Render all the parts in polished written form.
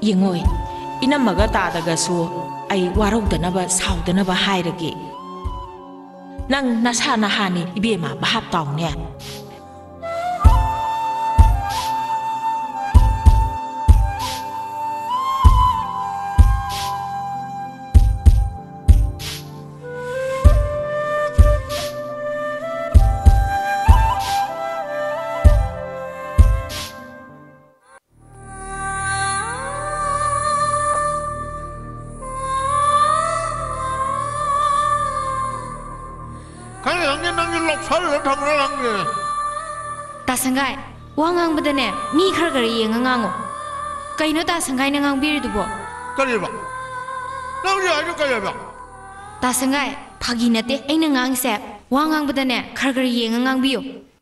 Yengoi, inamaga tadagasu ai waraudanaba saudanaba hairage. Nang nasana hani ibema bahap taungnya. Tasangai, wangang badane, mi khargari yengangango. Kaino tasangai nangang biridubo. Kariba. Nang ya ayo kariba. Tasangai, phagi nate aina ngang se, wangang badane khargari yengangang biyo.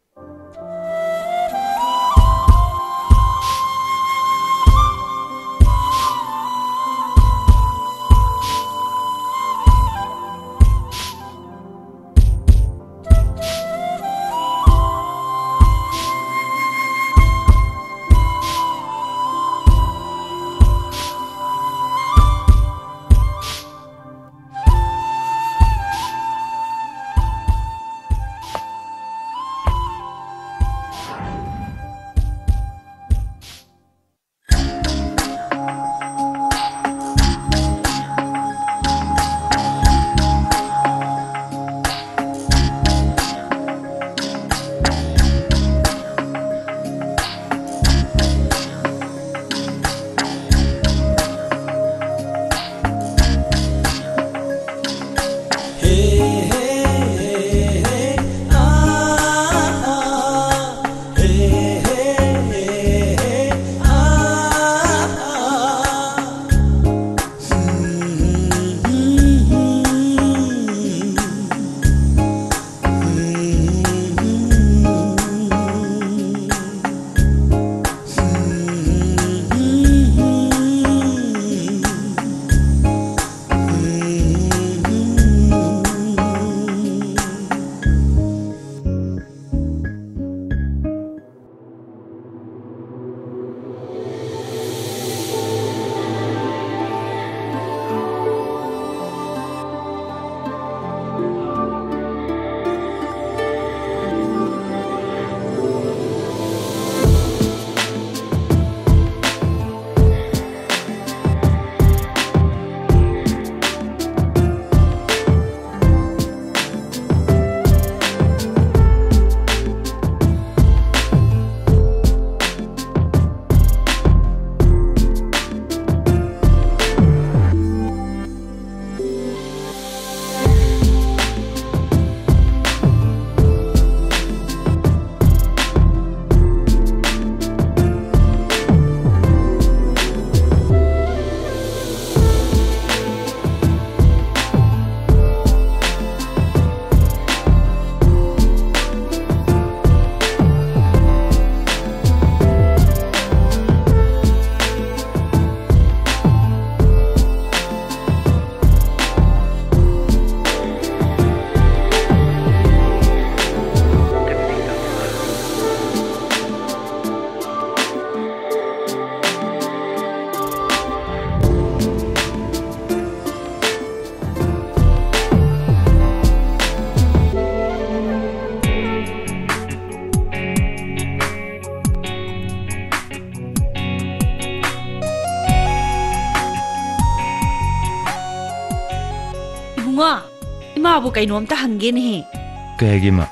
Imabu kainom ta hangin he. Kahagi ma.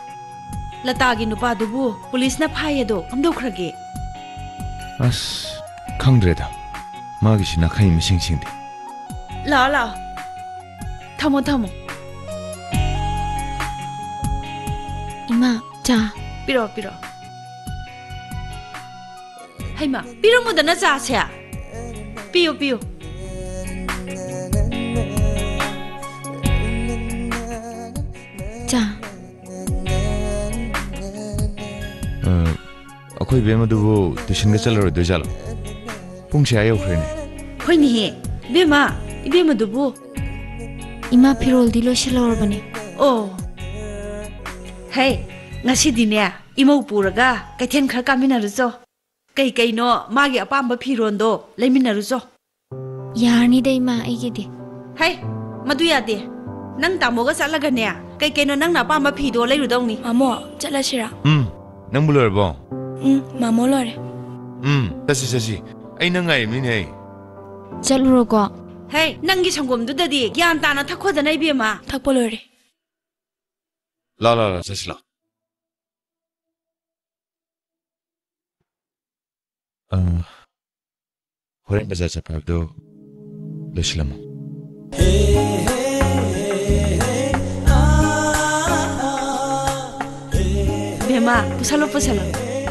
Latagi nupa dubu police na phayado amdokhrage. As khangdreda. Magi sina khai mising singdi. La la. Thamo thamo. Ima cha piro piro. Haima piro modana cha se. Piyo piyo. Akoi bema dubu tuition ga chalaro do jalo. Pung se ayo khrene. Hoi ni bema ibema dubu. Ima pirol dilo shalor bane. Oh. Hey, ngasi dine imau puraga kaithen khar kamina rujo. Kai kai no magi apamba phiron do leimina rujo. ꯌꯥꯔꯅꯤꯗ ꯏꯃꯥ ꯑꯩꯒꯤꯗꯤ ꯍꯩ ꯃꯗꯨ ꯌꯥꯗꯦ ꯅꯪ ꯇꯥꯃꯣꯒ ꯆꯠꯂꯒꯅꯦ ꯀꯩ ꯀꯩꯅꯣ ꯅꯪꯅ ꯑꯄꯥꯝꯕ ꯐꯤꯗꯣ ꯂꯩꯔꯨꯗꯧꯅꯤ ꯃꯥꯃꯣ ꯆꯠꯂꯁꯤꯔꯥ ꯅꯪꯕꯨ ꯂꯣꯏꯔꯕꯣ ꯃꯥꯃꯣ ꯂꯣꯏꯔꯦ ꯆꯠꯁꯤ ꯑꯩ ꯅꯪ ꯉꯥꯏꯔꯤꯕꯅꯤꯅꯦ ꯑꯩ ꯆꯠꯂꯨꯔꯣꯀꯣ ꯍꯩ ꯅꯪꯒꯤ ꯁꯪꯒꯣꯝꯗꯨꯗꯗꯤ ꯒ꯭ꯌꯥꯟ ꯇꯥꯅ ꯊꯛꯈꯣꯗꯅ ꯏꯕꯦꯝꯃ ꯊꯛꯄ ꯂꯣꯏꯔꯦ ꯂꯥꯛ ꯆꯠꯁꯤ ꯂꯥꯛ ꯍꯣꯔꯦꯟ ꯕꯖꯥꯔ ꯆꯠꯄ ꯍꯥꯏꯕꯗꯣ ꯂꯣꯏꯁꯤꯜꯂꯝꯃꯣ ꯏꯕꯦꯝꯃ ꯄꯨꯁꯜꯂꯣ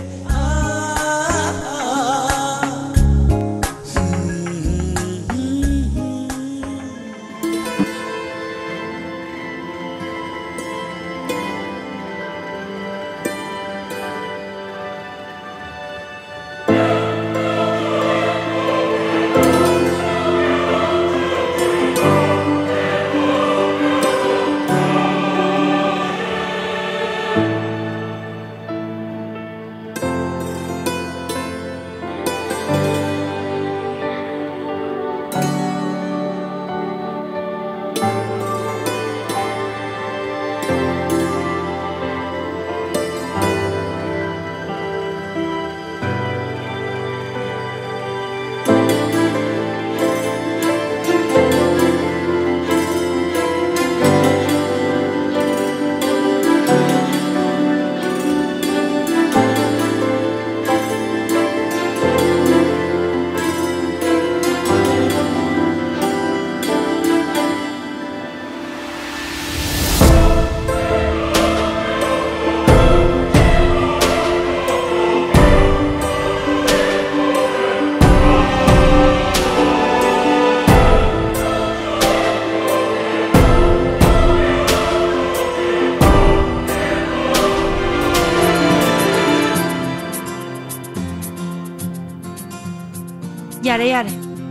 ꯌꯥꯔꯦ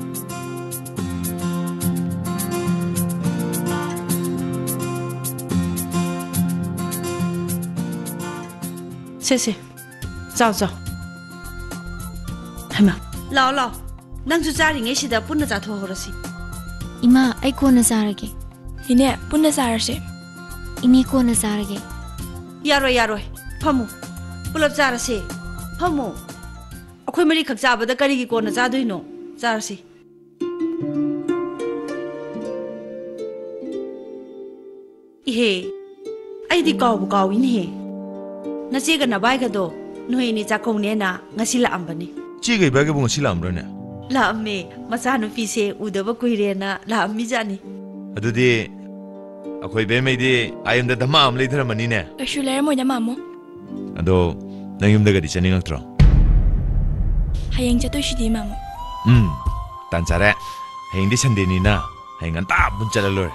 ꯁꯦ ꯆꯥꯎ ꯍꯩꯃꯥ ꯂꯥꯛꯑꯣ ꯅꯪꯁꯨ ꯆꯥꯔꯤꯉꯩꯁꯤꯗ ꯄꯨꯟꯅ ꯆꯥꯊꯣꯛꯍꯧꯔꯁꯤ ꯏꯃꯥ ꯑꯩ ꯀꯣꯟꯅ ꯆꯥꯔꯒꯦ ꯏꯅꯦ ꯄꯨꯟꯅ ꯆꯥꯔꯁꯦ ꯏꯅꯦ ꯀꯣꯟꯅ ꯆꯥꯔꯒꯦ ꯌꯥꯔꯣꯏ ꯐꯝꯃꯨ ꯄꯨꯂꯞ ꯆꯥꯔꯁꯦ ꯐꯝꯃꯨ ꯑꯩꯈꯣꯏ ꯃꯔꯤꯈꯛ ꯆꯥꯕꯗ ꯀꯔꯤꯒꯤ ꯀꯣꯟꯅ ꯆꯥꯗꯣꯏꯅꯣ ꯆꯥꯔꯁꯤ 이해 아이디 까오부 까오이네 나제가 나바이가도 너희니 자콩네나 ngasi laambani 찌가 이바게 보고 실람러네 라암메 마사누 피세 우더바 꾸이레나 라암미 자니 ꯑꯗꯨꯗꯤ ꯑꯩꯈꯣꯏ ꯕꯦꯝꯃꯩꯗꯤ ꯑꯥꯏꯌꯨꯝꯗ ꯙꯃꯥ ꯑꯃ ꯂꯩꯊꯔꯝꯃꯅꯤꯅꯦ ꯀꯩꯁꯨ ꯂꯩꯔꯝꯃꯣꯏꯗ ꯃꯥꯃꯣ ꯑꯗꯣ ꯅꯪ ꯌꯨꯝꯗꯒꯗꯤ ꯆꯠꯅꯤꯡꯉꯛꯇ꯭ꯔꯣ ꯍꯌꯦꯡ ꯆꯠꯇꯣꯏꯁꯤꯗꯤ ꯃꯥꯃꯣ ꯇꯥꯟ ꯆꯥꯔꯦ ꯍꯌꯦꯡꯗꯤ ꯁꯟꯗꯦꯅꯤꯅ ꯍꯌꯦꯡ ꯉꯟꯇꯥ ꯄꯨꯟ ꯆꯠꯂ ꯂꯣꯏꯔꯦ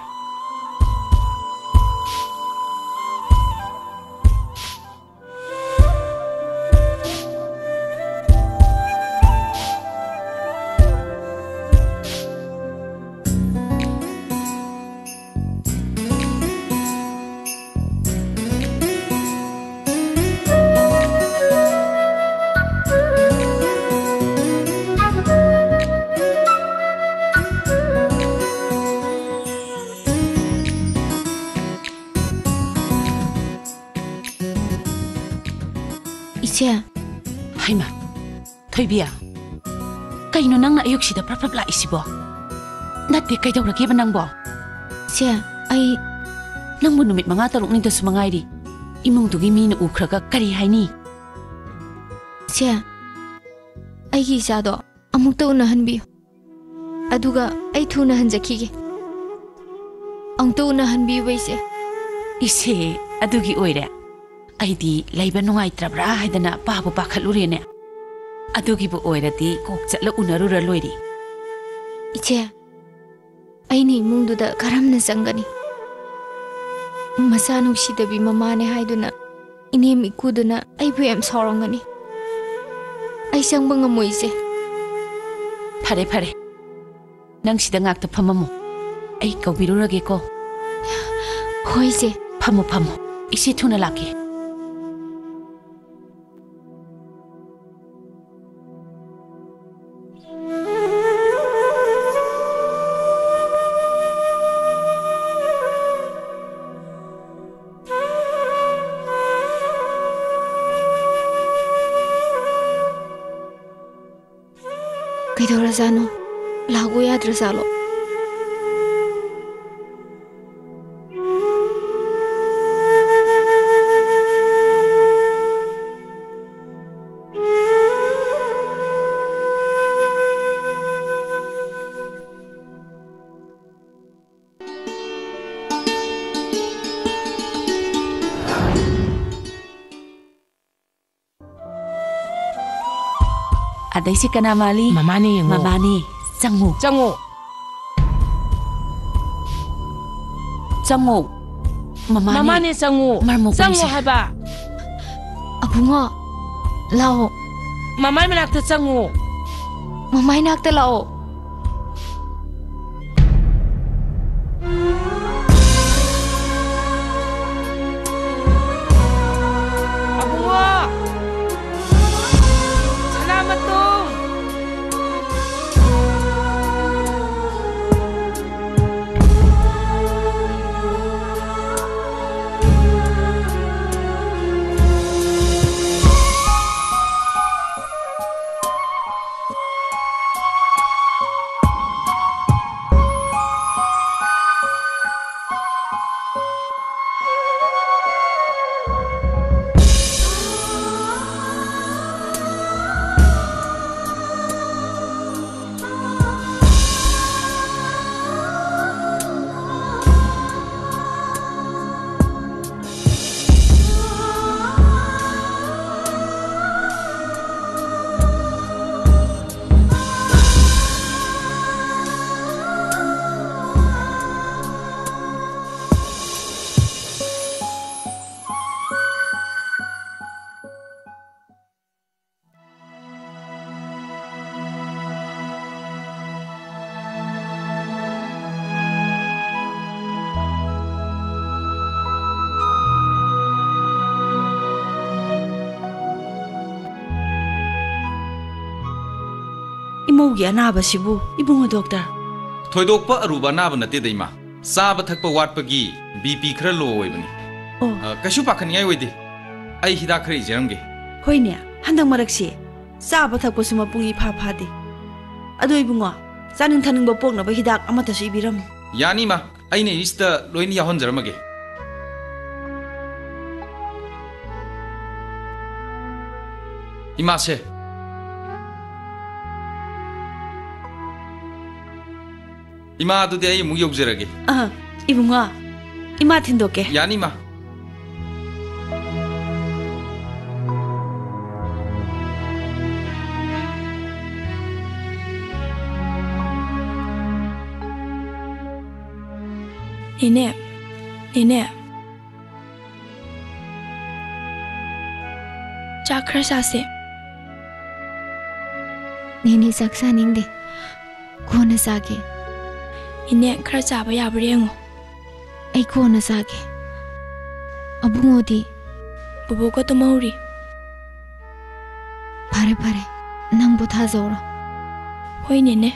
이제 하이마 토이비야 그이노 낭나 아육시다 프랍프랍 라이시보 나때 그이더라게바 낭보 제 아이 낭보 누밋 망아 따룩니더스 망아이리 이몽두기 미는 우크라가 까리 하이니 제 아이기 이자도 아무것도 우나한비요 아두가 아이 투나한자키게 엉또 우나한비요 이제 이세 아두기 오이래 아이디 라이바 농아이트라브라 하이다나 바보 바칼루리네 아두기부 오이라디 꼭 잘라 우나루라 로이리 이제 아이니 이몽두다 가람나 쌍가니 마사 누시다비 마마네 하이두나 이네 미쿠두나 아이부 엠 서렁가니 아이 쌍방가 뭐 이제 파레 낭시다 ngakta phamamo ai kaubirurage ko hoi je phamo isi thuna lake ꯀꯩꯗꯧꯔꯖꯥꯠꯅꯣ ꯂꯥꯛꯎ ꯌꯥꯗ꯭ꯔꯖꯥꯠꯂꯣ ꯑꯗꯩꯁꯤ ꯀꯅꯥ ꯃꯥꯜꯂꯤ? ꯃꯃꯥꯅꯦ ꯌꯦꯡꯉꯣ. ꯃꯃꯥꯅꯤ. ꯆꯪꯉꯨ. ꯆꯪꯉꯣ. ꯆꯪꯉꯨ. ꯃꯃꯥꯅꯦ ꯆꯪꯉꯨ. ꯆꯪꯉꯨ ꯍꯥꯏꯕ. ꯑꯕꯨꯡꯉꯣ ꯂꯥꯛꯑꯣ. ꯃꯃꯥꯏ ꯃꯅꯥꯛꯇ ꯆꯪꯉꯨ. ꯃꯃꯥꯏ ꯅꯥꯛꯇ ꯂꯥꯛꯑꯣ. ꯏꯃꯧꯒꯤ ꯑꯅꯥꯕꯁꯤꯕꯨ ꯏꯕꯨꯡꯉꯣ ꯗꯣꯛꯇꯔ ꯊꯣꯏꯗꯣꯛꯄ ꯑꯔꯨꯕ ꯑꯅꯥꯕ ꯅꯠꯇꯦꯗ ꯏꯃꯥ ꯆꯥꯕ ꯊꯛꯄ ꯋꯥꯠꯄꯒꯤ ꯕꯤꯄꯤ ꯈꯔ ꯂꯣ ꯑꯣꯏꯕꯅꯤ ꯀꯩꯁꯨ ꯄꯥꯈꯠꯅꯤꯡꯉꯥꯏ ꯑꯣꯏꯗꯦ ꯑꯩ ꯍꯤꯗꯥꯛ ꯈꯔ ꯏꯖꯔꯝꯒꯦ ꯍꯣꯏꯅꯦ ꯍꯟꯗꯛ ꯃꯔꯛꯁꯤ ꯆꯥꯕ ꯊꯛꯄꯁꯨ ꯃꯄꯨꯡ ꯏꯐꯥ ꯐꯥꯗꯦ ꯑꯗꯣ ꯏꯕꯨꯡꯉꯣ ꯆꯥꯅꯤꯡ ꯊꯛꯅꯤꯡꯕ ꯄꯣꯛꯅꯕ ꯍꯤꯗꯥꯛ ꯑꯃꯠꯇꯁꯨ ꯏꯕꯤꯔꯝꯃꯨ ꯌꯥꯅꯤ ꯏꯃꯥ ꯑꯩꯅ ꯂꯤꯁꯇ ꯂꯣꯏꯅ ꯌꯥꯎꯍꯟꯖꯔꯝꯃꯒꯦ 이마세 이마도 대 무 욕제라게 이붕아 이마 틴도게 야니마 니네 자 खरा सासे 네네 ꯆꯥꯛ ꯆꯥꯅꯤꯡꯗꯦ ꯀꯣꯟꯅ ꯆꯥꯒꯦ 이네 खरा चाबा याब꯭ꯔ ꯌꯦꯡꯉꯣ ꯑꯩ ꯀꯣꯟꯅ ꯆꯥꯒꯦ ꯑꯕꯨꯡꯉꯣꯗꯤ ꯕꯨꯕꯣꯛꯀ ꯇꯨꯝꯍꯧꯔꯤ ꯐꯔꯦ ꯐꯔꯦ ꯅꯪ ꯄꯣꯊꯥꯖꯧꯔꯣ ꯍꯣꯏ ꯅꯦꯅꯦ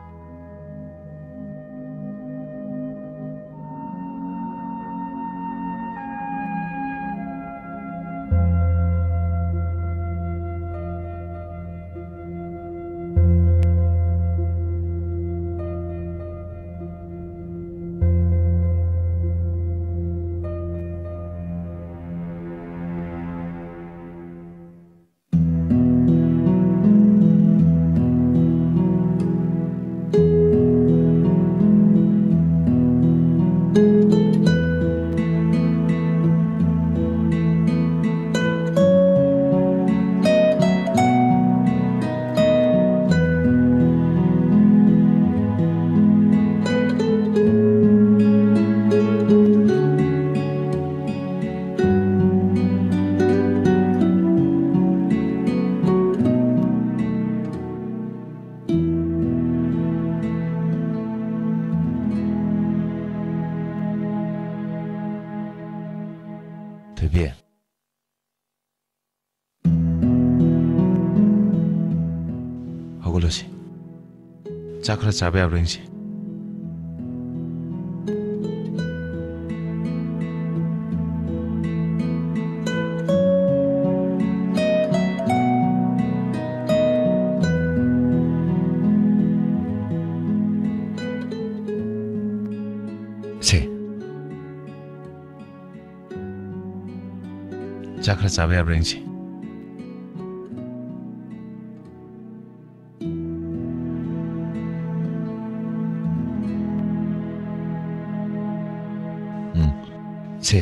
대비 허글러시 짜크라 짜베 아브랭시 세. 자 खरा चाबे याब्रेंसी से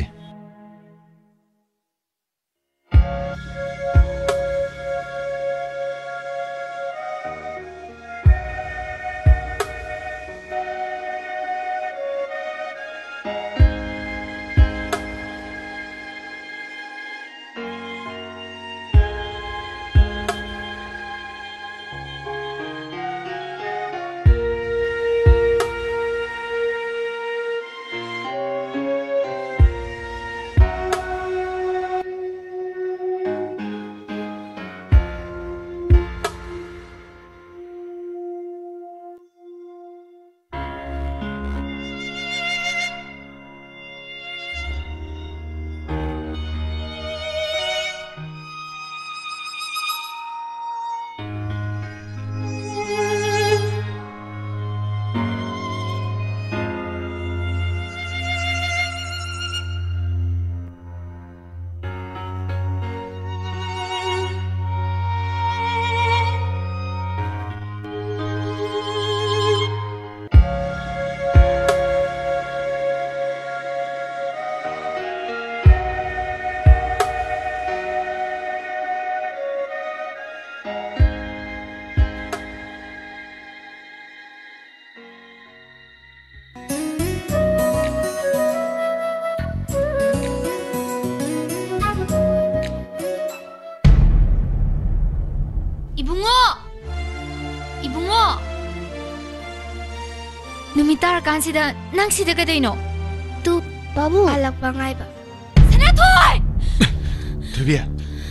누미따라 간시다 낭시다 그대이노 또 바보 알락방아이바 사나토이 두비야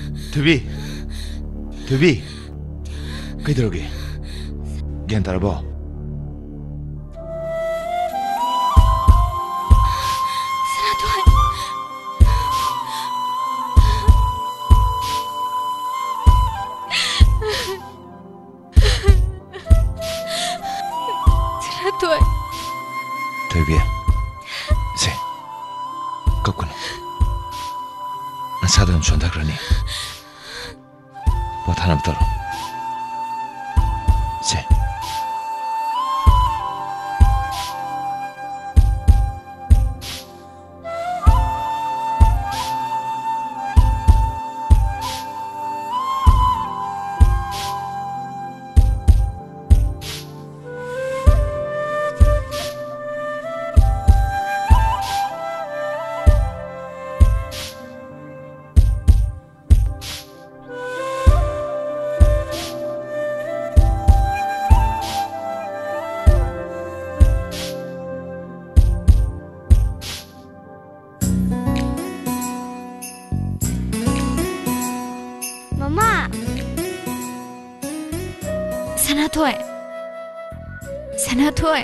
두비 그이들어게 겐 따라봐 사나토이 사나토이 두비야 세 거꾸로 사돈 준다 그러니 뭐 하나 붙더러 세 Mama. 사나토이 사나토이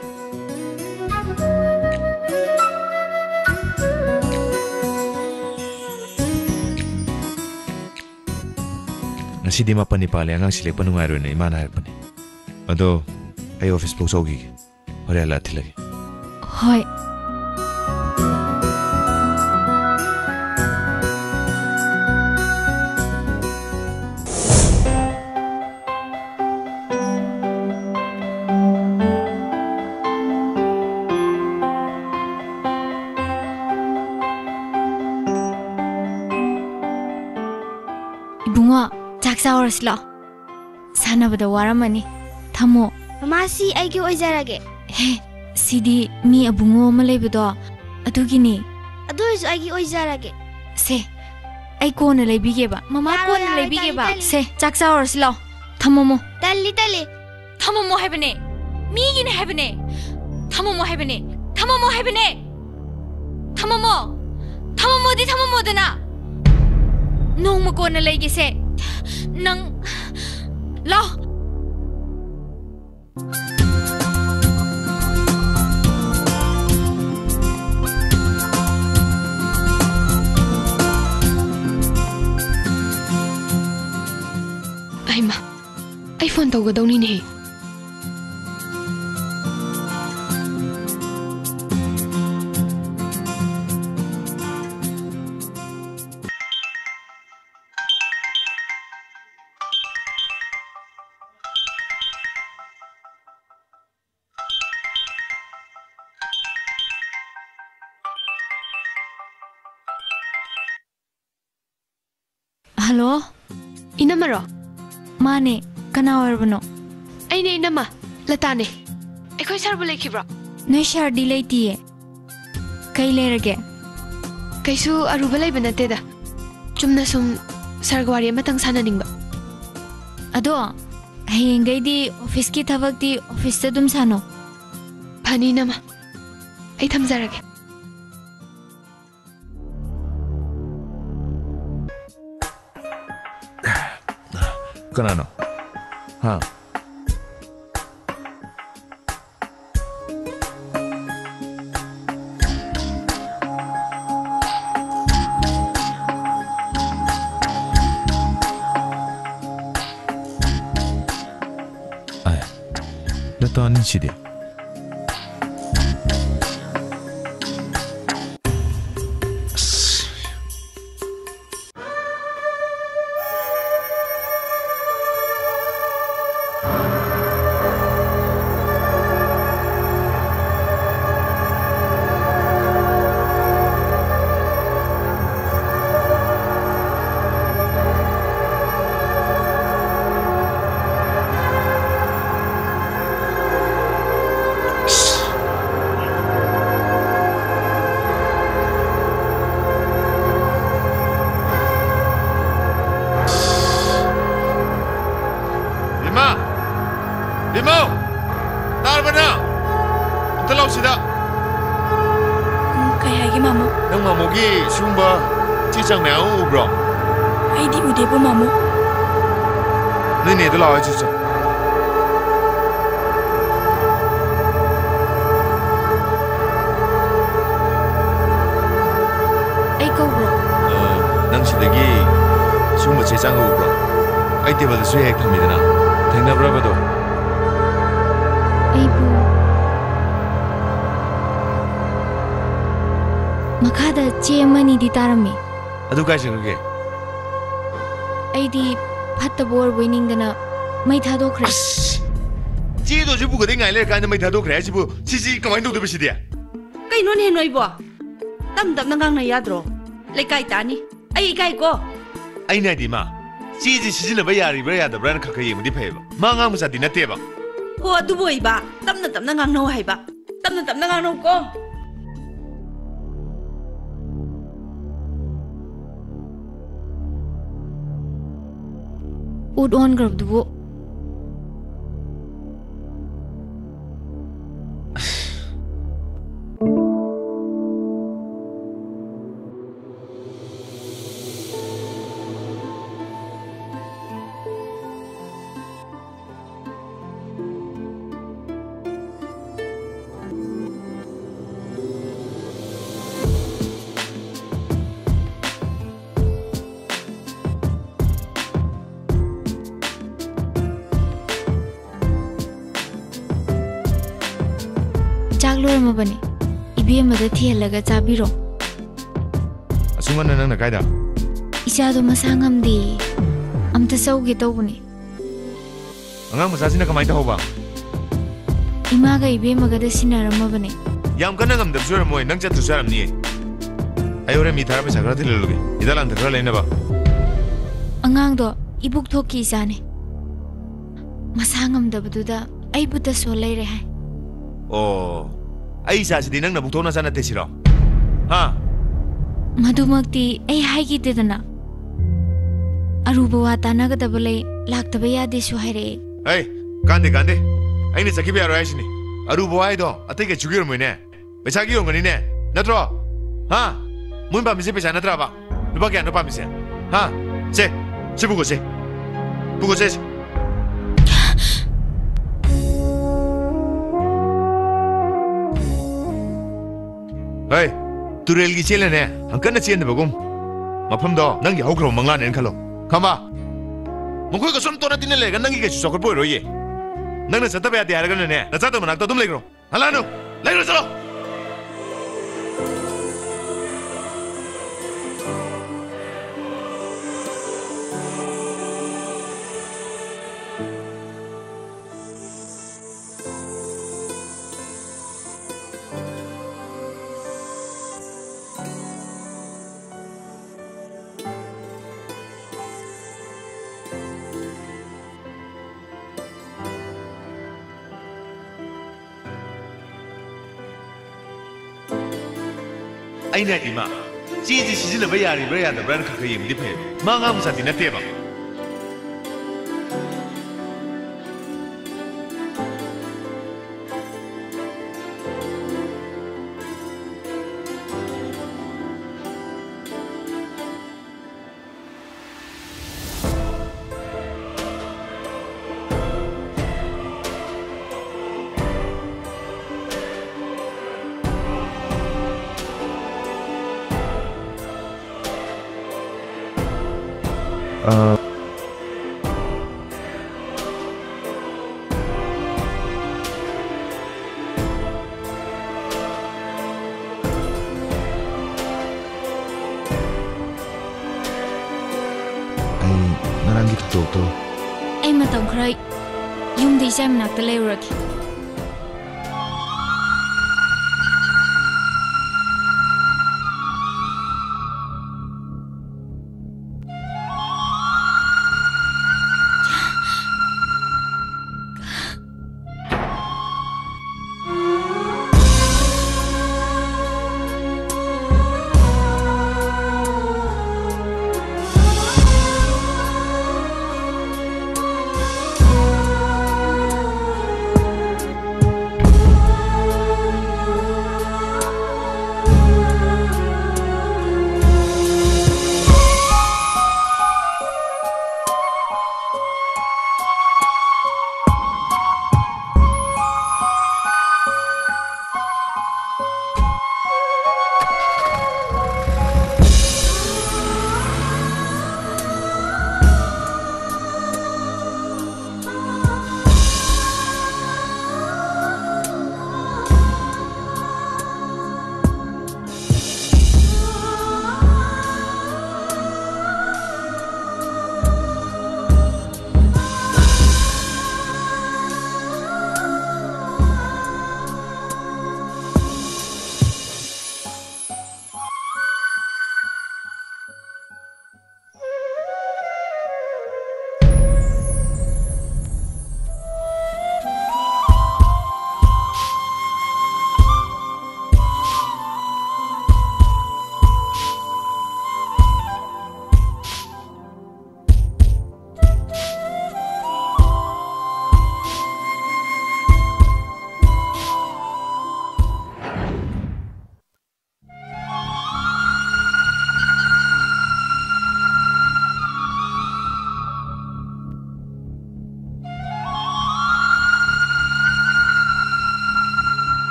ngasi di mapan ni pale angang silek panungai ro nei mana harpani ado ai office pok sogi hore ala thilagi hoi bunga jaksa orasla sana bada waramani thamo Mama si aigi oizarage. he sidi mi abungo malaibedo adugini Adoisu aigi oizarage. se ai kona leibige ba mama Yaro, kona yaro, leibige tali, ba tali. se jaksa orasla thamo Tali. thamo hebne mi gine hebne thamo hebne thamo di thamo dana nong ma kona leige se nang la Aima, ai phone tawgadawni ne. Hello? Inamaro? Mane, kana orbano? Aine inama, latane. Ekoi sarbu lekibro? No shardi leitiye. Kai lerage? Kaisu aruba laiba nateda. Chumna sum sargwari amatang sananingba. Ado, hayengaydi office ki thabakti office ta dum sano. Phani nama. Ai thamjarage. Kanano? Ha? Natanin siya. Adu kai singge. Aidi phatta bor winning dana mai thado khre. Ji do jibu gade ngai le kan mai thado khre jibu sisi kamai do de bisi dia. Kai no ne noi bo. Tam tam nang na yadro. Le kai tani. Ai kai ko. Ai na di ma. Ji sisi na ba yari ba ya da brand kha kha yemu di phai ba. Ma ngang musa di na te ba. Ko adu boi ba. Tam na ngang no hai ba. Tam na ngang no ko. Ud on grab duo. Bani, ibi amada thialaga chabiro. Asungan nang na kaida. Isa do masangam di. Amta sauge tawbani. Angang masasina kamai ta hoba. Ima ga ibi maga da sinarama bani. Yam kana ngam dab sura moy nang chat susaram ni. Ayore mi thara pe sagra thilaluge. Idalang thara leina ba. Angang do ibuk thoki isane. Masangam dabduda ai buta so leire hai. Oh. Ai sa sidi nang nabuk thona sana te siro. Ha? Madumakti ai haigi dedana. Aruba wa tanaga dabale laktaba yade su haire. Hey, kande. Ai ne sakibe aro aisini. Aruba wa ido atike chugir moine. Besagi yongani ne. Natro. Ha? Mun ba misi pesa natra ba. Lupa kya no pa misi. Ha? Se bugo se. Bugo se. Hey, turel gi chele ne. Angkan na chen de bagum. Mafam do nang gi hokro mangla nen khalo. Khama. Mongkoi ka som to na tin le ga nang gi ke sokor boy ro ye. Nang na sata ba ya ga ne. Na cha to manak to tum le gro. Hala no. Le gro chalo. ꯑꯩꯅ ꯏꯃꯥ ꯆꯦꯁꯤ ꯁꯤꯖꯤꯟꯅꯕ ꯌꯥꯔꯤꯕ꯭ꯔꯥ ꯌꯥꯗꯕ꯭ꯔꯥꯅ ꯈꯔ ꯌꯦꯡꯕꯗꯤ ꯐꯩ ꯃꯥ ꯉꯥ ꯃꯆꯥꯗꯤ ꯅꯠꯇꯦꯕ ꯉꯔꯥꯡꯒꯤ ꯊꯧꯗꯣꯛꯇꯣ ꯑꯩ ꯃꯇꯝ ꯈꯔ ꯌꯨꯝꯗ ꯏꯆꯥ ꯃꯅꯥꯛꯇ ꯂꯩꯔꯨꯔꯒꯦ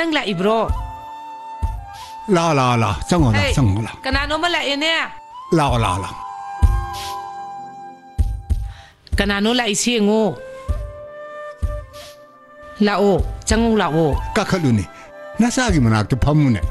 nang lại bro la chẳng ngồi chẳng ngồi cái nào nó mà lại nè la cái nào nó lại xí ngô lão chẳng ngô lão các khẩu này nó sao cái mà nạc cái phàm này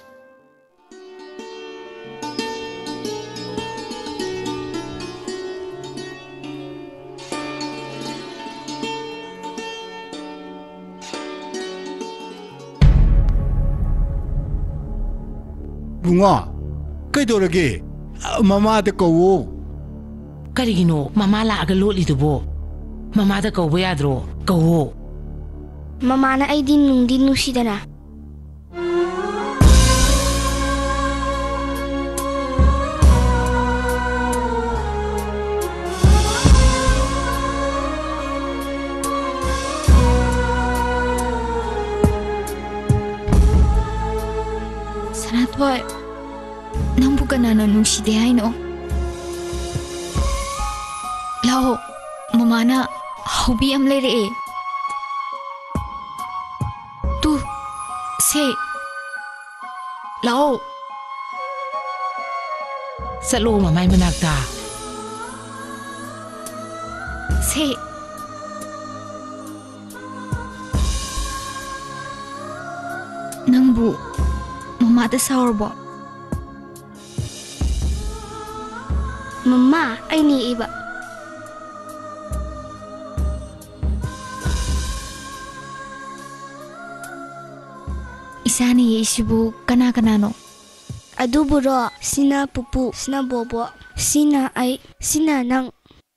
bunga cái đồ gì mama de câu cái gì nó mama là cái lỗ đi tụ bộ mama de câu bây giờ câu mama na ay din nusi da na Sanat boy nang bukan na nusi de ay no lao mama na hobby am le re tu se lao sa lo mà mai menak ta se nang bu mama da sour bo mama ay ni iba Isani isibu kana no aduburo sina pupu sina bobo sina ay sina nang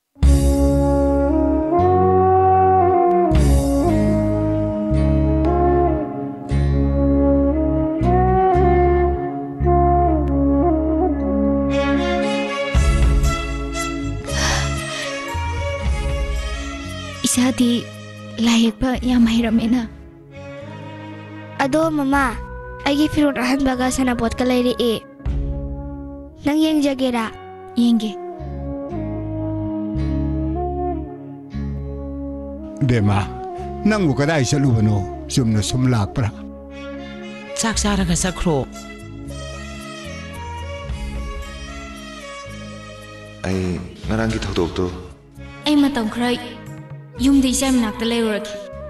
Isadi lahir pa yang mahiramena ado mama ay firot ahan baga sa nabot ka layri nang yang jagera yenge dema nang ko dai sa lubano sumna sumlak pra sak sara ka sakro ai ngarang ki thok to ay matang kray yung di siya manakta layurak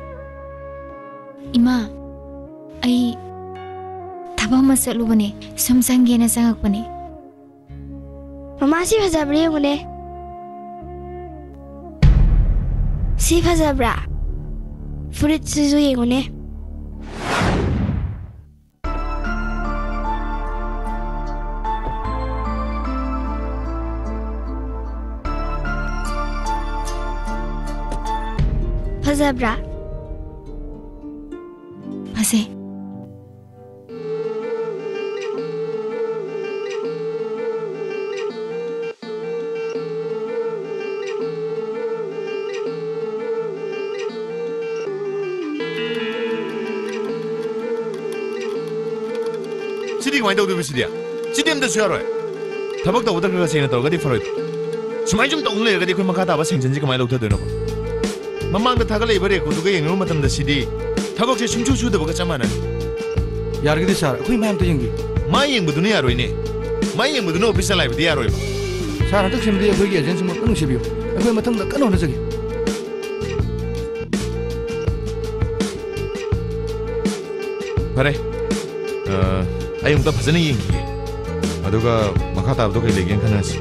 ima ay thaba masalu bane samsangge na sangak bane mama si phazabra yungune si phazabra furit suzu yungune phazabra Ase 시디 많이 더도 비시디야 시디엠도 수야로해 타박도 오다 그가 생각 더가디 퍼로 수마이 좀 동네 가디 그만 가다 봐 생전지 그만 놓다 되는 거 mamangda thagale bare ko duga yengro matam da sidi thagok se sumchu chu da baga chamana yar gi sar khoi mam to yengi mai yeng budu ne yaroi ne mai yeng budu no official live di yaroi sar tak sim de khoi ge jen sim kanu se biyo khoi matam da kanu na jagi bare ayung ta phajana yengi aduga makha ta do kai legen khanasi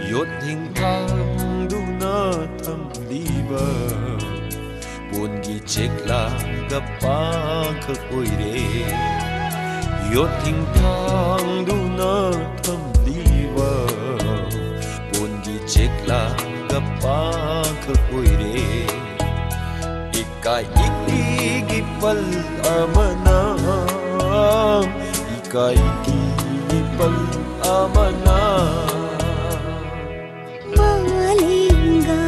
yot hình thang du na tham liba buồn gi chek la gapa khak oi re yot hình thang du na tham liba buồn gi chek la gapa khak oi re ikai iki pal amana ikai iki pal amana malinga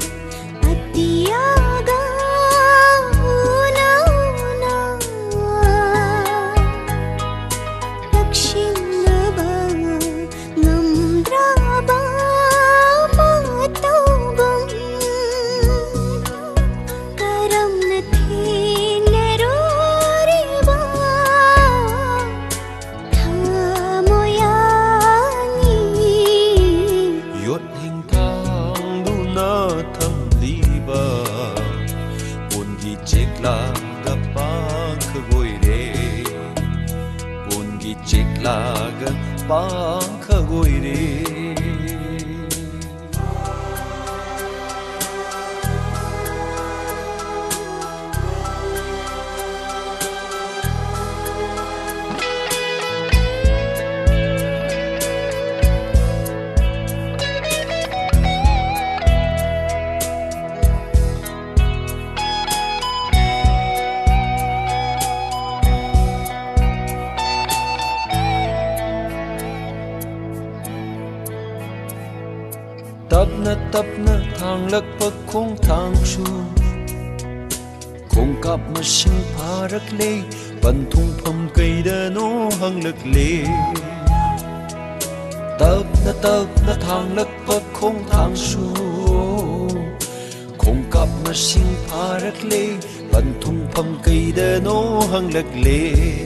atiyaga una una dakshinaba namdraba matawam karam nathi neroriba thamoyani yot hình thang du na tham liba buồn gi chek la gapa khagoi re buồn gi chek la gapa khagoi re tập na thang lak pa khong thang shu khong kap ma sing pharak le pan thung pham kai da no hang lak le tập na thang lak pa khong thang shu khong kap ma sing pharak le pan thung pham kai da no hang lak le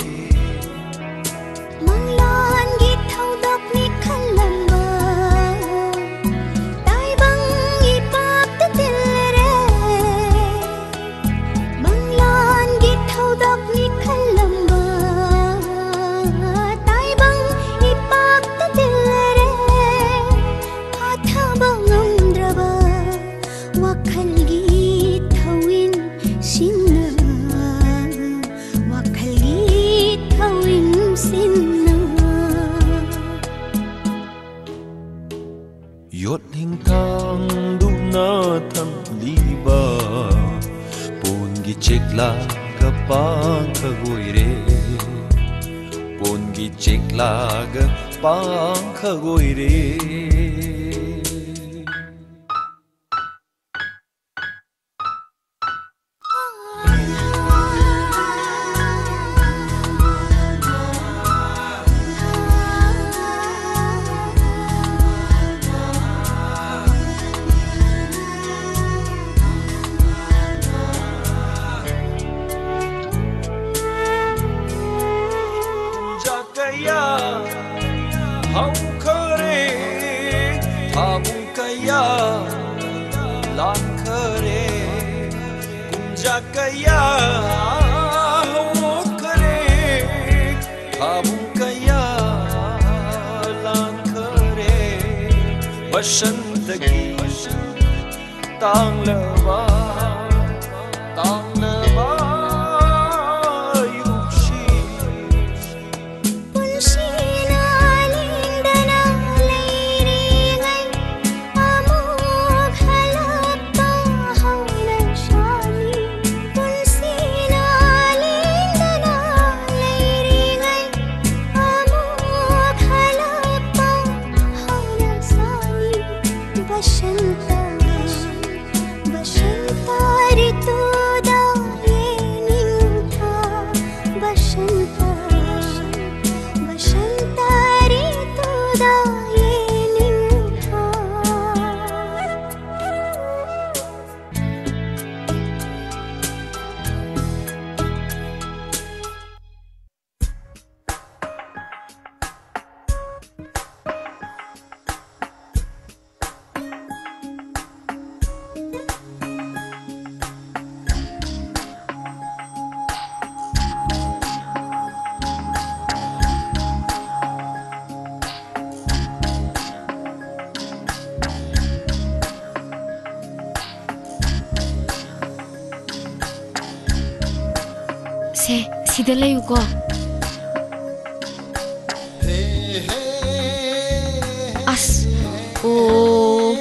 yot hình thang du na tham liba buồn gi chek la gapa khagoi re buồn gi chek la gapa khagoi re hong khare habung kaya lan khare kunja kaya hong khare habung kaya lan khare basantagi tang lava ꯁꯤꯗ ꯂꯩꯌꯨꯀꯣ ꯑꯁ ꯑꯣ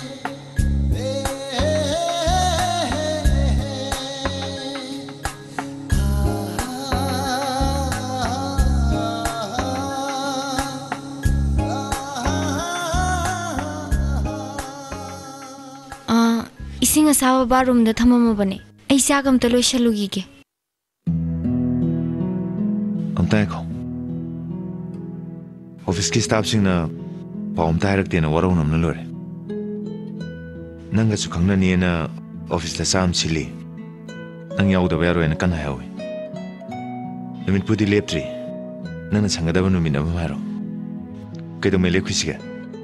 इसिंग असाबा बाथरूम दा थममबने आई चाक अमता लोइसलुगिगे अमता को ऑफिस की स्टाफ सिंगना पाउम तारक्तेना वरौनमना लोरे नंगा सुखंगनानिना ऑफिस दा साम सिली नंग याउदबा यारोयना कन हायवे नुमित पुदी लेप्ट्री नंगना संगदबा नुमित अबा मारो केदो मेले खुसिगा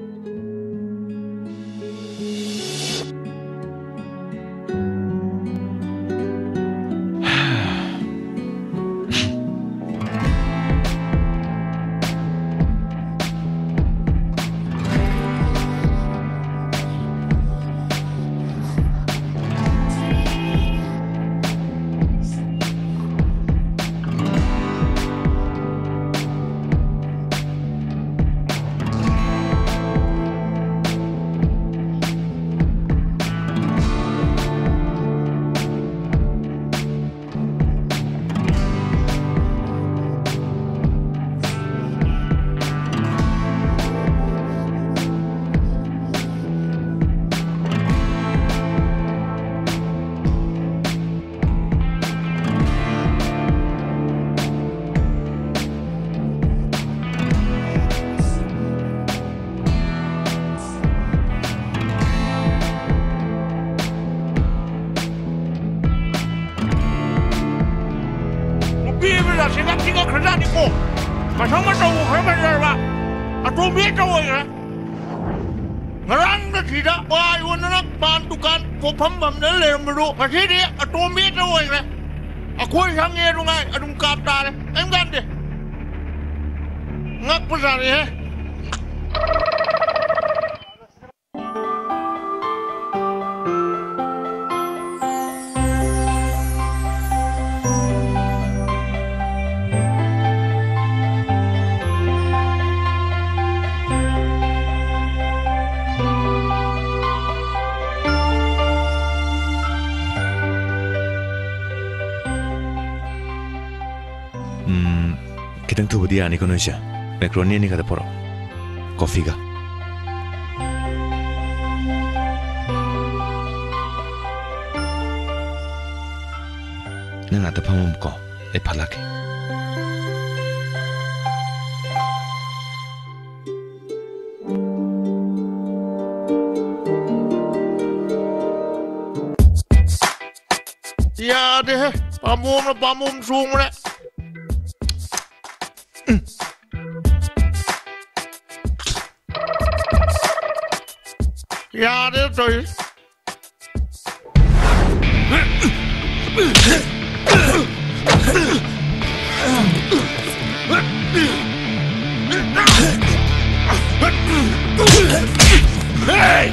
Masih atomi itu orang, aku sange rungai, adum kaptar, enggak deh, ngak besar ya. Kita tu budi ani kono isya, macaroni ni kata poro, kopi ka. Nang ada pamum ko, palake. Ya deh, pamum sung le. Ya deh tuh. Hey!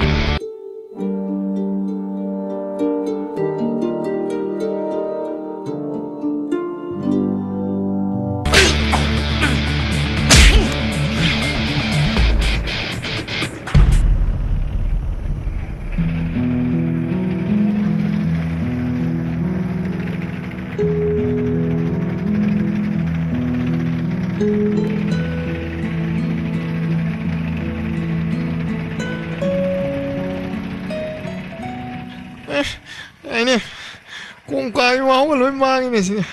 Ini kung kaya mau lo mang ini sini.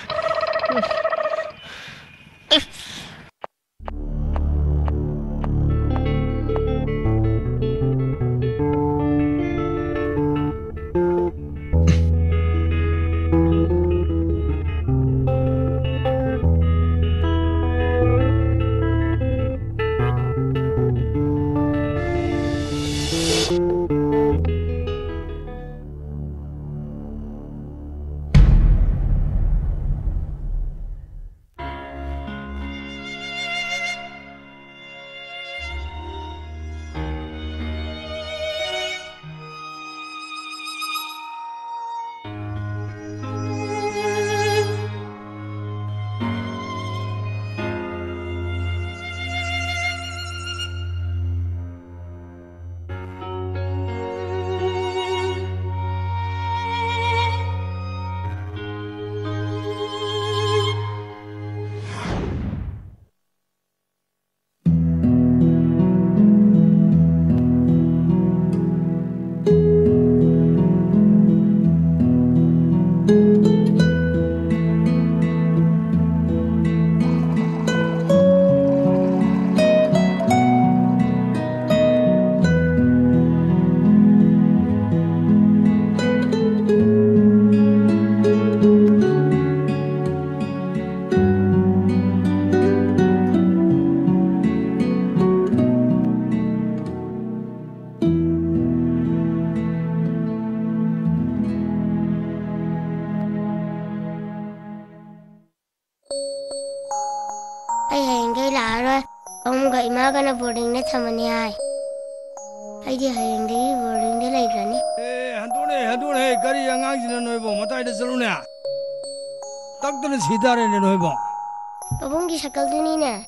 이마가나 보딩네 참아니 하이 아이디 하이인데 보딩네 라이브라니 한도네 가리 양앙지는 너희보 못하이데 슬루네 딱들은 시다래네 너희보 바봉기 샤칼드니네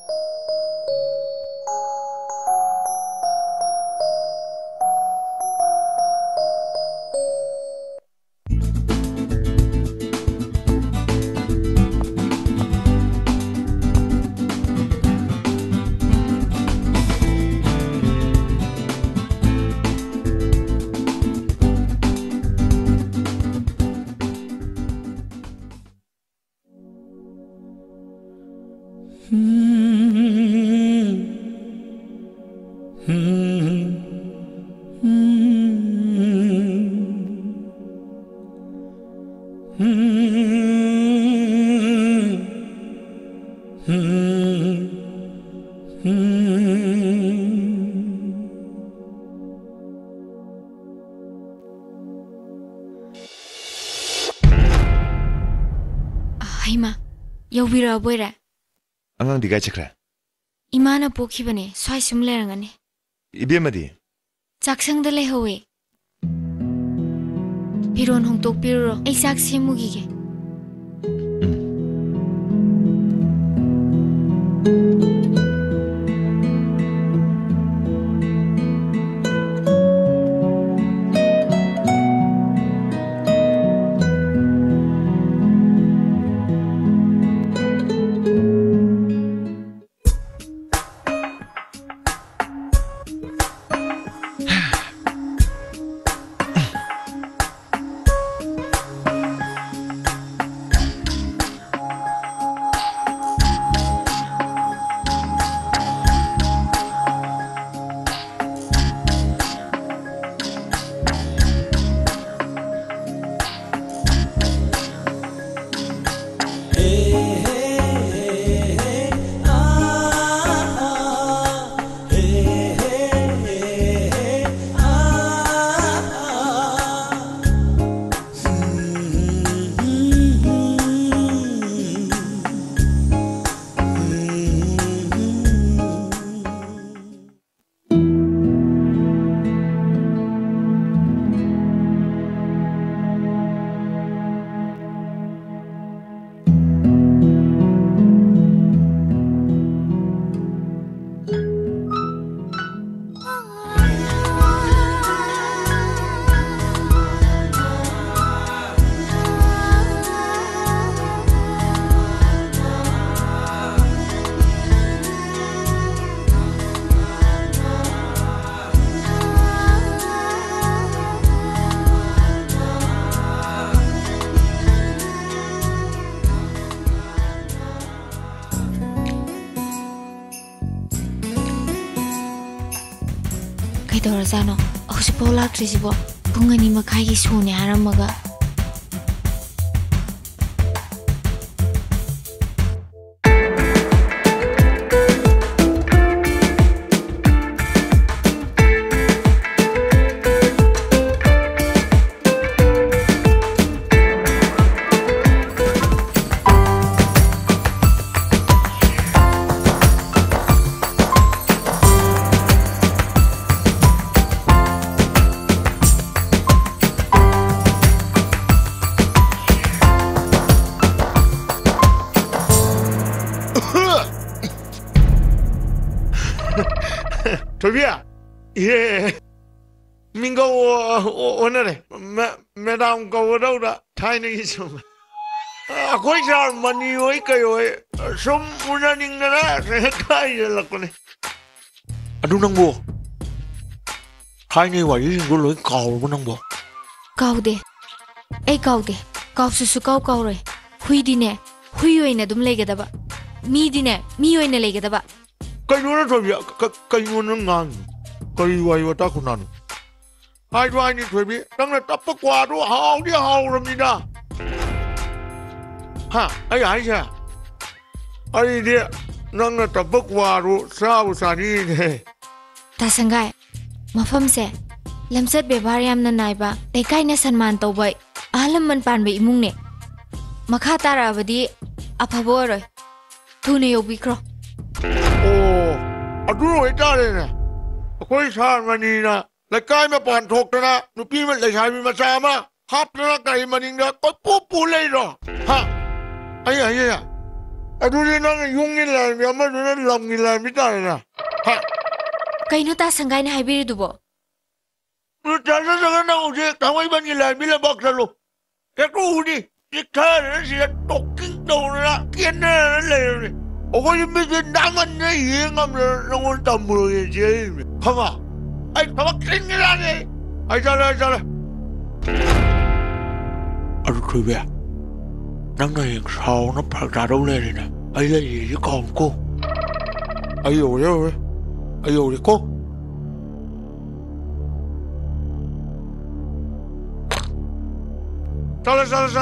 보이라. 안강 디가 체크라. 이마나 보키버네. swai 숨레랑하네. 이베마디. 작성들 레호에. 비론 홍톡 비로로 에이삭 세무기게. Zano, aku sepolah krisibo, bunga ni makai kisune haram maga. Tobia, Mingo, Honore, Madame Gododa, tiny sum. A quite our money, some running the last, I do not go. Tiny, why you go look call one number? Gaude, a gaude, Gausu Gaure, Huidine, Hu in a dum legadaba, Midine, Mio in a legadaba. Can you not Can you talk on none? I do I need to be done at upper quadro, how dear how Ramida? Ha, I say. I dear, none at the book quadro, South Sunny. Tasangai, Mafam said, Lamset Bevariam Nanaiba, they kindness and manto by Alaman Panbe Mune. Makatara Vadi, Apavore, Tune Obicro. Oh, अदू होइतारेने अखोई सार मनीना लकाय में पान ठोकतना नुपी में लेसाबी मचा मा हापना कई मनिंगा कोई पू लेरो हा अया अदू ने नंग युंगी लाइन में अमर ने लंगी लाइन में तारेना हा कइनो ता संगाई ने हाइबिरि दुबो जाना जगह ना उसे कमाई बनी लाइन में ले बॉक्स लो क्या को उड़ी दिखार ने सिया टोकिंग दोना किन्ने ले रे ओको जिम्मे जे नामन ने ये ngam नंगोन तमुरो ये जे खमा आई खमा किंगला ने आई चला अरु खुबिया नंगा ये साव न फरदा दो ले ने आई ले ये कौन को ayo रे को चला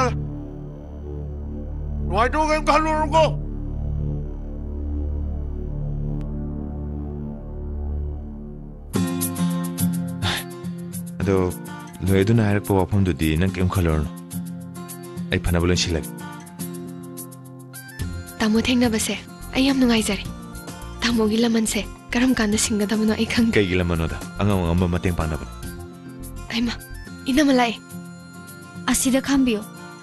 वाई तो गेम खालू रुको अदो लोयदुना हारक वाफमदुदी नंग केम खलरनो आई फनाबुलन सिलक तामो थेंगनाबसे आई याम नुंगाइजरे तामोगी लमनसे करम कांदा सिंगदबनो आई खंग कई गिलमनोदा अंगम मतें पांगनाबन आइमा इनमलाई असिदा खांबियो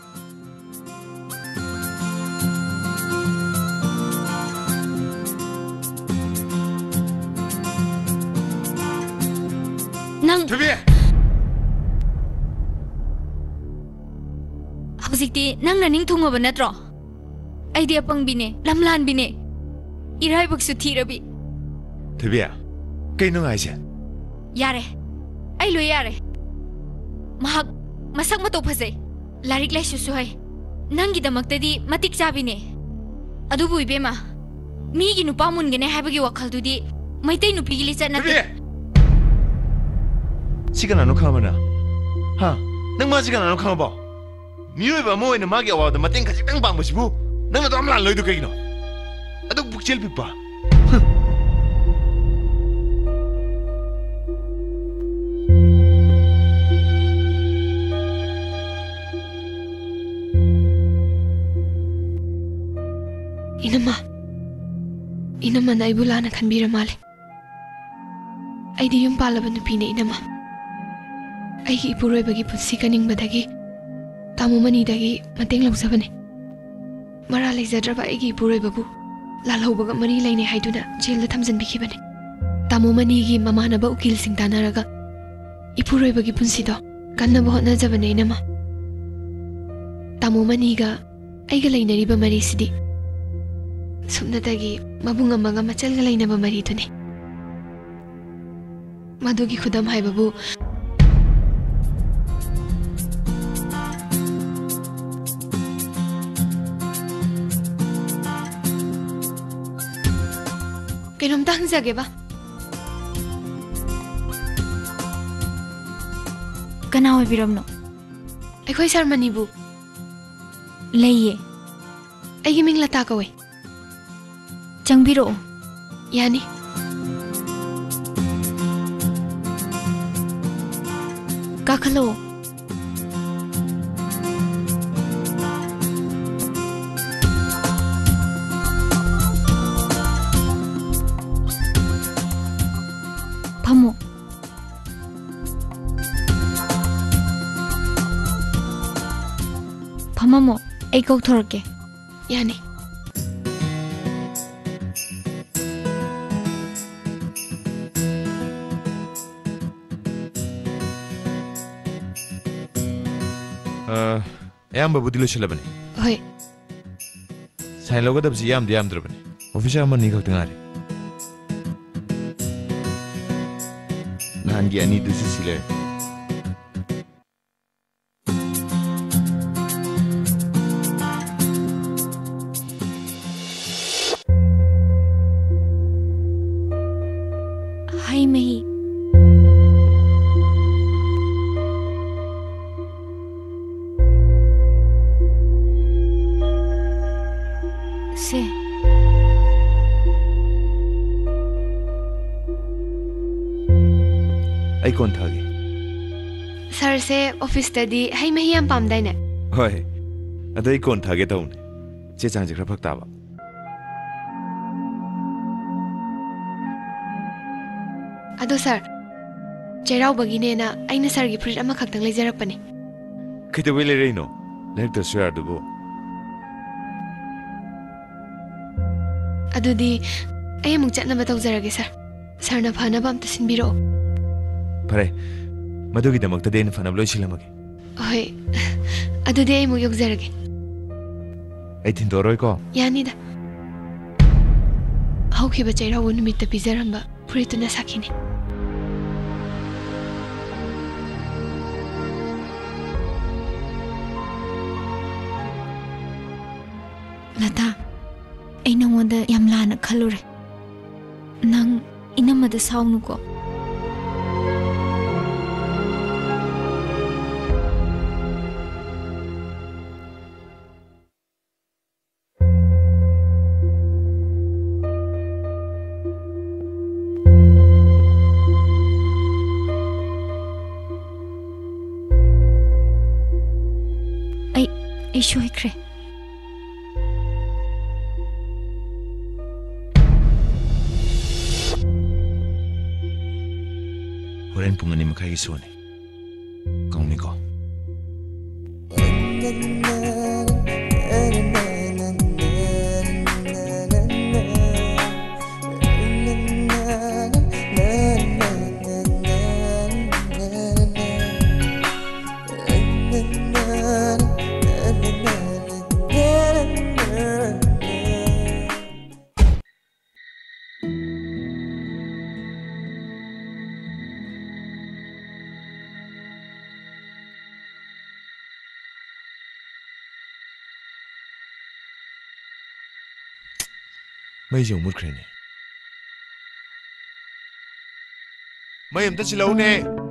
नंग हौजिकती नंगना निंग थुंगब नत्रो आइदि अपंगबिने लमलानबिने इराइबकसु थीरबि थबिया कइनो आइसे यारे आई लो यारे महक मसक मतो फजे लारिक लाइसुसु है नंगिदमक्तदी मतिक चाबिने अदुबु इबेमा मीगी नुपा मुनगने हाबगी वखलदुदी मैतै नुपीगी लिचत नते सिगनानो खामना हा नंग मा सिगनानो खामबो मियोइबा मोइना मागी अवाद मतें खजितंग पांगबसिबु नंग तो अमला लोइदु कइनो अदु बुकचेल पिपा इनमा नाइबु लाना खनबिरा माले आइदि युम पालब नुपीने इनमा आइगी इपुरोइबगी पुन्सी कनिंगबदगी तामुमनीदगी मतेंग लौजबने मरा लेजद्रबा आइगी इपुरोइबबु लालहौबगा मरी लैने हाइदुना जेलदा थमजनबिखिबने तामुमनीगी ममानबा उकिल सिंग तानारगा इपुरोइबगी पुन्सीदो कन्नबो होटनाजबने इनमा तामुमनीगा आइगा लैनरिबा मरीसिदी सुमनदगी मबुंग अमगा मचलगा लैनबा मरीदुने मदुगी खुदम हाइबबु केनोमता हंगजागेबा कना ओइबिरमनो अखोय सरमनीबु लैये आइगी मिंग लता कवे चंगबिरो यानी काखलो फमो फममो ऐ कौथोरके यानी अयाम्ब बुद्धि लोसिलबने होय साइन लगदबसि यामद्रबने ऑफिसर अमनी खक्तंगारे नानगी अनि दुसि सिले हाय मही से आई कौन थागे सर से ऑफिस तदी हाय मही याम पामदाइने होय अदई कौन थागे तौने चे चांजे खरा फक्ताबा ꯑꯗꯣ ꯁꯥꯔ ꯆꯩꯔꯥꯎꯕꯒꯤꯅꯦꯅ ꯑꯩꯅ ꯁꯥꯔꯒꯤ ꯐꯨꯔꯤꯠ ꯑꯃꯈꯛꯇꯪ ꯂꯩꯖꯔꯛꯄꯅꯤ ꯀꯩꯗꯧꯕꯩ ꯂꯩꯔꯛꯏꯅꯣ ꯂꯩꯔꯛꯇ꯭ꯔꯁꯨ ꯌꯥꯔꯗꯨꯕꯨ ꯑꯗꯨꯗꯤ ꯑꯩ ꯑꯃꯨꯛ ꯆꯠꯅꯕ ꯇꯧꯖꯔꯒꯦ ꯁꯥꯔ ꯁꯥꯔꯅ ꯐꯅꯕ ꯑꯝꯇ ꯁꯤꯟꯕꯤꯔꯛꯑꯣ ꯐꯔꯦ ꯃꯗꯨꯒꯤꯗꯃꯛꯇꯗꯤ ꯑꯩꯅ ꯐꯅꯕ ꯂꯣꯏꯁꯤꯜꯂꯝꯃꯒꯦ ꯍꯣꯏ ꯑꯗꯨꯗꯤ ꯑꯩ ꯑꯃꯨꯛ ꯌꯧꯖꯔꯒꯦ ꯑꯩ ꯊꯤꯟꯗꯣꯔꯣꯏꯀꯣ ꯌꯥꯅꯤꯗ ꯍꯧꯈꯤꯕ ꯆꯩꯔꯥꯎꯕ ꯅꯨꯃꯤꯠꯇ ꯄꯤꯖꯔꯝꯕ ꯐꯨꯔꯤꯠꯇꯨꯅ ꯁꯥꯈꯤꯅꯤ ꯂꯇꯥ ꯑꯩ ꯅꯉꯣꯟꯗ ꯌꯥꯝ ꯂꯥꯟꯅ ꯈꯜꯂꯨꯔꯦ ꯅꯪ ꯏꯅꯝꯃꯗ ꯁꯥꯎꯅꯨꯀꯣ ꯑꯩ ꯁꯣꯏꯈ꯭ꯔꯦ ꯍꯣꯔꯦꯟ ꯄꯨꯡ 2:30ꯒꯤ ꯁꯣꯅꯤ ꯀꯧꯅꯤꯀꯣ ꯃꯩꯁꯦ ꯃꯨꯠꯈ꯭ꯔꯦꯅꯦ ꯃꯩ ꯑꯝꯇ ꯆꯤꯜꯂꯧꯅꯦ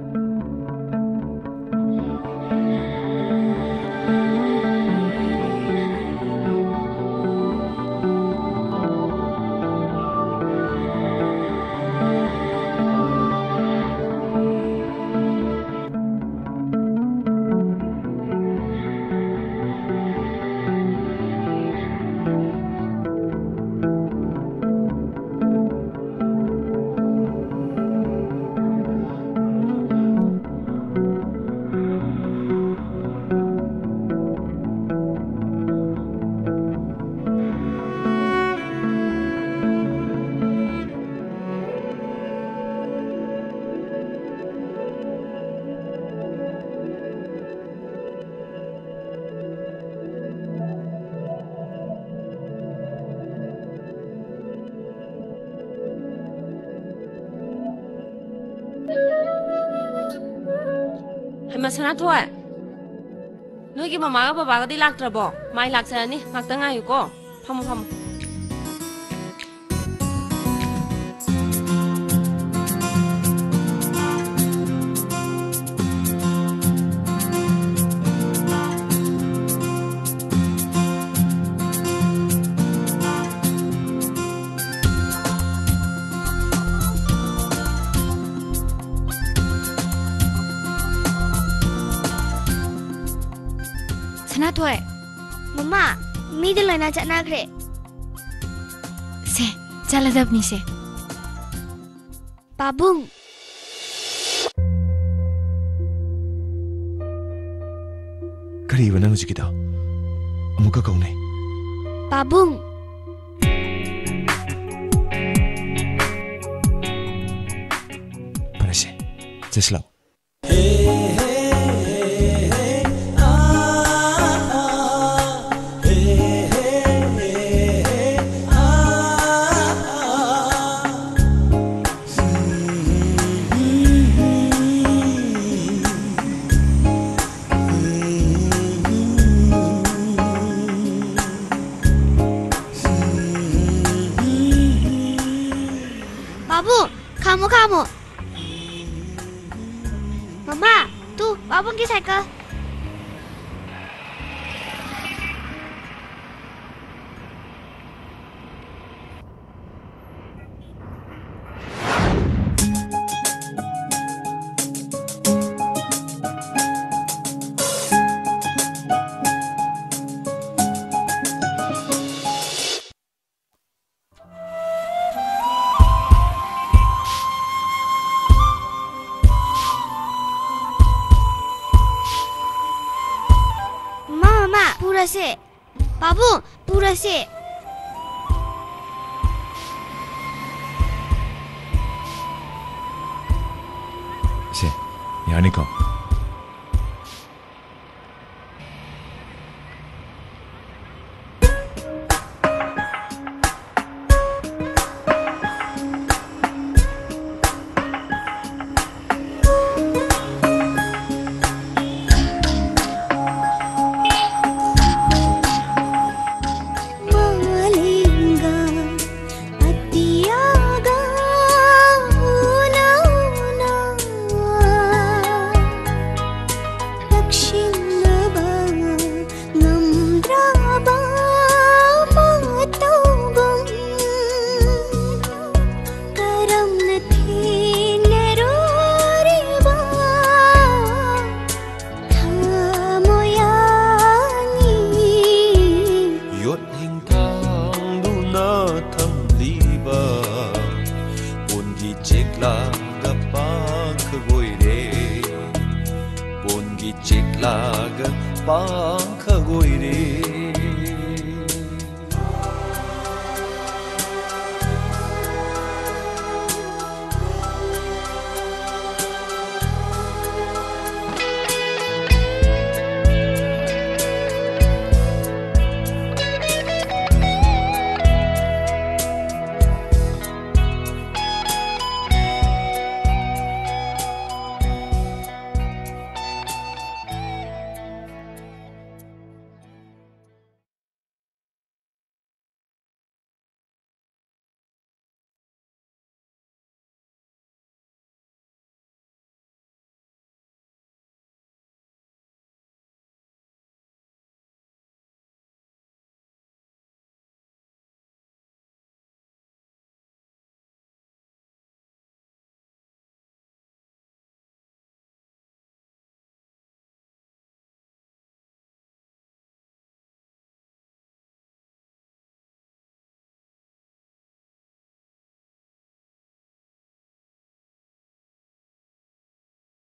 ꯁꯅꯥꯊꯣꯏ ꯅꯣꯏꯒꯤ ꯃꯃꯥꯒ ꯕꯕꯥꯒꯗꯤ ꯂꯥꯛꯇ꯭ꯔꯕꯣ ꯃꯥꯏ ꯂꯥꯛꯆꯔꯅꯤ ꯉꯥꯛꯇꯪ ꯉꯥꯏꯌꯨꯀꯣ ꯐꯝꯃꯨ ꯐꯝꯃꯨ Sanatoy. Mama, mi de loina chana kre. Se, chala dabni se. Babung. Kari ba nang hujikida? Amuka kaune. Babung. Parece. Ceslaw. Kamu. Mama, tuh, babung ki cycle. Purase. Babu, purase. 세, 야니까. Laga pang khagoire